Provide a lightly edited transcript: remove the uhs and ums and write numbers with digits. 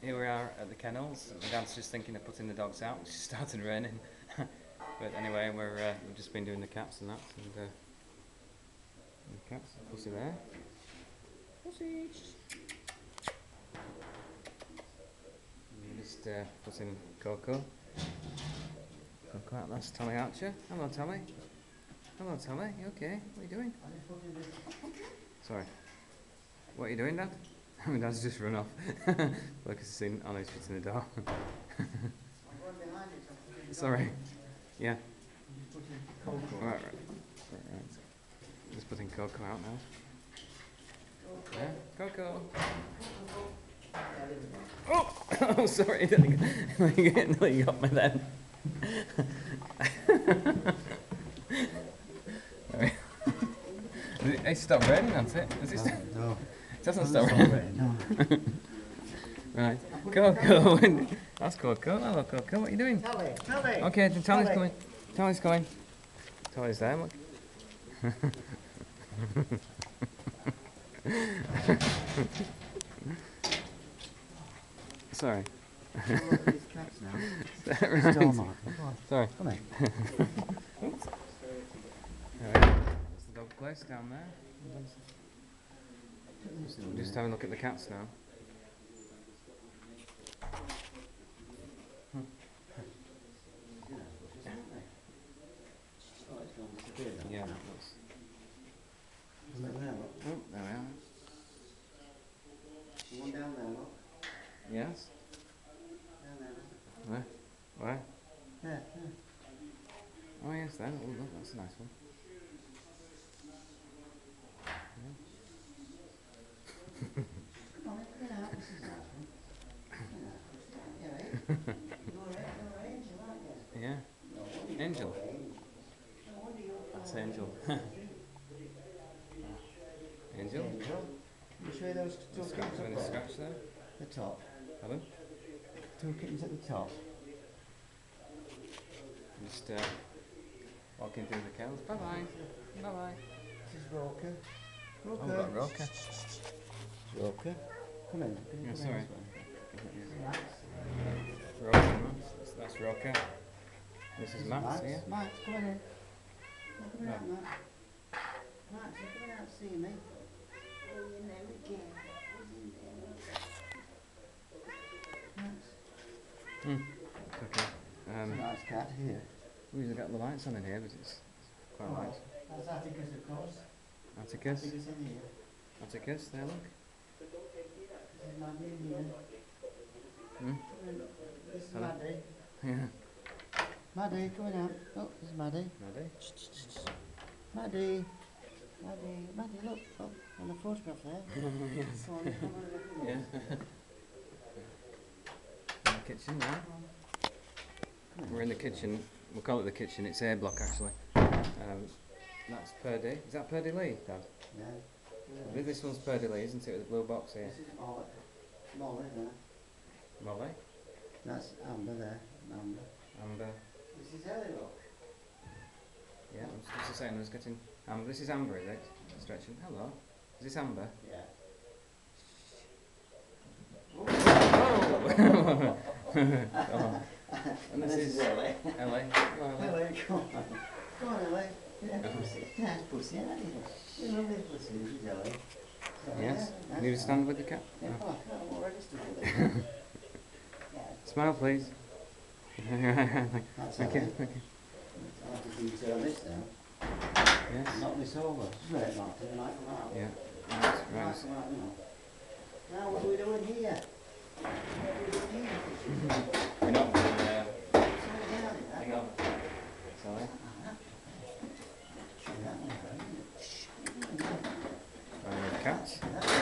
here we are at the kennels. My dad's just thinking of putting the dogs out. It's started raining. But anyway, we've just been doing the cats and that. And the cats, Pussy there. Pussy! We're just putting Coco. Coco out, that's Tommy Archer. Hello, Tommy. Hello, Tommy. You okay? What are you doing? Sorry. What are you doing, Dad? My dad's just run off. Look, he's seen Anna's shutting the door. Sorry. Yeah. Right. Just putting Coco out now. Yeah, Coco. Oh, sorry. No, you got me then. It stopped raining, hasn't it? Has it No. It doesn't stop raining. No. Right. Coco. That's Coco. Hello, Coco. What are you doing? Tally. Okay, the Tally's coming. Tally's coming. Tally's there, look. Sorry. These cats now. Right. Sorry. Come in. Oops. Right. There's the dog place down there. We're just having a look at the cats now. Yeah, that looks. Look there, look. Oh, there we are. One down there, look. Yes? Down there. Where? Where? There. Oh, yes, there. Oh, look, that's a nice one. Come on, get out. This is a nice one. Yeah, eh? You're Angel, aren't you? Yeah. No wonder Angel. you're Angel. No wonder you're That's Angel. Angel? Angel. You show you those two Scratch, kittens up any there? scratch there? The top. Pardon? Two kittens at the top. Just walking through the kennels. Bye bye. Bye bye. This is Roker. Oh, we've got Roker. Roker. Come in. Yeah, sorry. Max. Roker. That's Roker. This is Max here. Max, come in. Come No. out, Max. Max, you come out to see me. Oh, you never can. Max. Okay. It's a nice cat here. We usually got the lights on in here, but it's quite light. That's Atticus, of course. Atticus. Atticus in here. Atticus, there look. This is Maddie in here. Hmm? This is Hello. Maddie. Yeah. Maddie, coming out. Oh, this is Maddie. Ready? Maddie. Maddie, look. Oh, on the photograph there. Yes. Come on, come on, look. Yeah. In the kitchen now. We're in the kitchen. We'll call it the kitchen. It's A block actually. That's Purdy. Is that Purdy Lee, Dad? Yeah. This one's Purdy Lee, isn't it? With the blue box here. This is Molly. Molly there. Molly. That's Amber there. Amber. Amber. This is Ellie, look. Yeah, I was just saying I was getting Amber. This is Amber, is it? Stretching. Hello. Is this Amber? Yeah. Oh! Oh. And this is Ellie. Ellie. Hello, Ellie. Ellie, come on. Come on, Ellie. Yeah, pussy. Nice pussy, aren't you? You're a lovely pussy, this is Ellie. Yes. Yeah, Need to stand with the cat? Yeah, No. come on, come on, we're registered for this. Yeah. Smile, please. That's Thank you. Ellie. Thank you. I'll have to turn this now. Yes. Knock this over. Straight, Martin, and I come out. Yeah. Right. Right, Right. come out now. Now, what are we doing here? What are we doing here? We're not going Slow down, hang on. Sorry. Shut that one, Cats. right?